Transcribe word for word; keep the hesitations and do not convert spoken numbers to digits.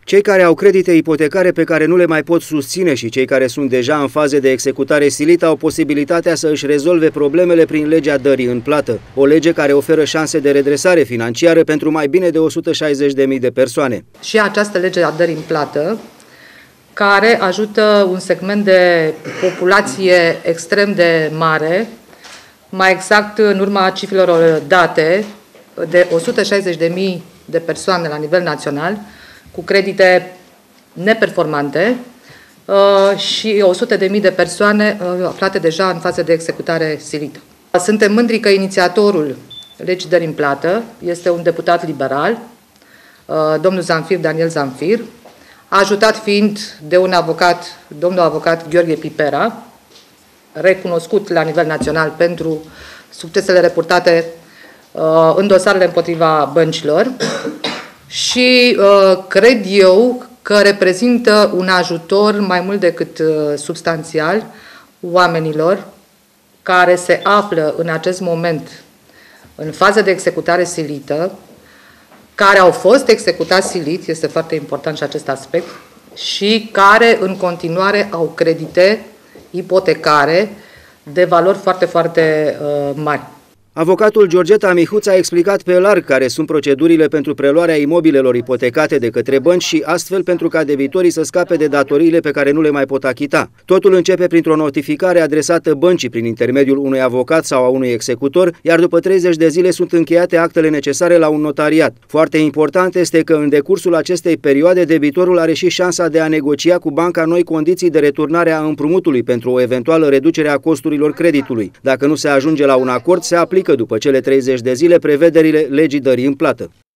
Cei care au credite ipotecare pe care nu le mai pot susține și cei care sunt deja în faze de executare silită au posibilitatea să își rezolve problemele prin legea dării în plată, o lege care oferă șanse de redresare financiară pentru mai bine de o sută șaizeci de mii de persoane. Și această lege a dării în plată, care ajută un segment de populație extrem de mare, mai exact în urma cifrelor date, de o sută șaizeci de mii de persoane la nivel național, cu credite neperformante și o sută de mii de persoane aflate deja în fază de executare silită. Suntem mândri că inițiatorul legii dării în plată este un deputat liberal, domnul Zamfir, Daniel Zamfir, ajutat fiind de un avocat, domnul avocat Gheorghe Pipera, recunoscut la nivel național pentru succesele reportate în dosarele împotriva băncilor. Și uh, cred eu că reprezintă un ajutor mai mult decât uh, substanțial oamenilor care se află în acest moment în fază de executare silită, care au fost executați silit, este foarte important și acest aspect, și care în continuare au credite ipotecare de valori foarte, foarte uh, mari. Avocatul Georgeta Mihuț a explicat pe larg care sunt procedurile pentru preluarea imobilelor ipotecate de către bănci și astfel pentru ca debitorii să scape de datoriile pe care nu le mai pot achita. Totul începe printr-o notificare adresată băncii prin intermediul unui avocat sau a unui executor, iar după treizeci de zile sunt încheiate actele necesare la un notariat. Foarte important este că în decursul acestei perioade debitorul are și șansa de a negocia cu banca noi condiții de returnare a împrumutului pentru o eventuală reducere a costurilor creditului. Dacă nu se ajunge la un acord, se aplică după cele treizeci de zile prevederile legii dării în plată.